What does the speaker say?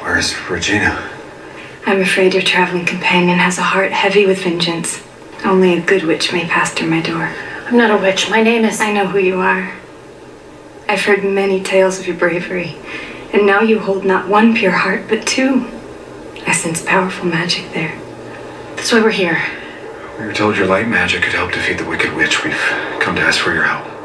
Where's Regina? I'm afraid your traveling companion has a heart heavy with vengeance. Only a good witch may pass through my door. I'm not a witch. My name is... I know who you are. I've heard many tales of your bravery, and now you hold not one pure heart, but two. I sense powerful magic there. That's why we're here. We were told your light magic could help defeat the Wicked Witch. We've come to ask for your help.